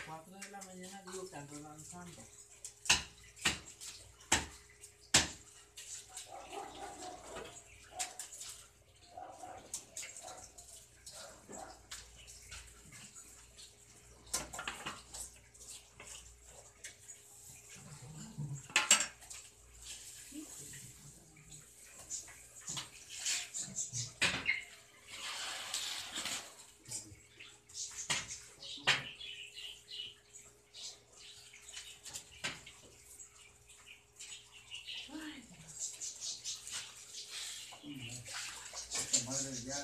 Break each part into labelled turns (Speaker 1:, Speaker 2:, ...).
Speaker 1: 4 de la mañana digo que ando danzando.
Speaker 2: Esta madre ya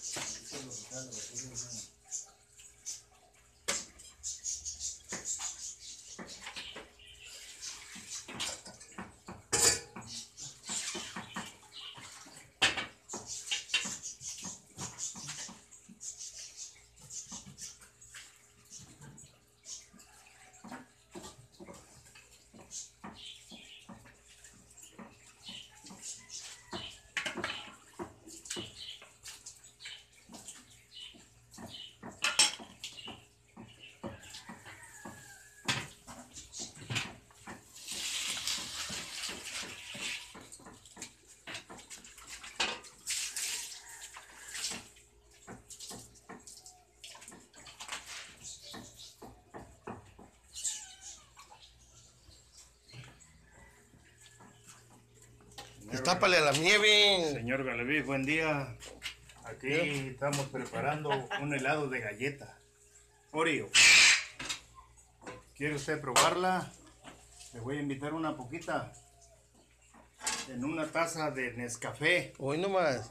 Speaker 3: Tápale a la nieve.
Speaker 2: Señor Galeví, buen día. Aquí estamos preparando un helado de galleta Oreo. ¿Quiere usted probarla? Le voy a invitar una poquita en una taza de Nescafé.
Speaker 3: Hoy nomás.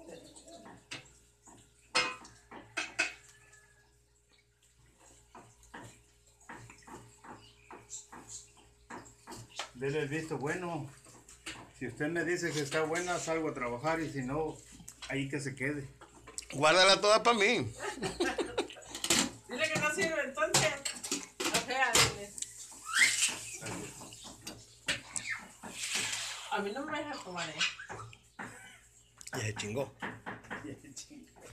Speaker 2: Dele el visto bueno. Si usted me dice que está buena, salgo a trabajar, y si no, ahí que se quede.
Speaker 3: Guárdala toda para mí.
Speaker 1: Dile que no sirve entonces. Fea, dile. A mí no me deja tomar,
Speaker 3: Ya se chingó.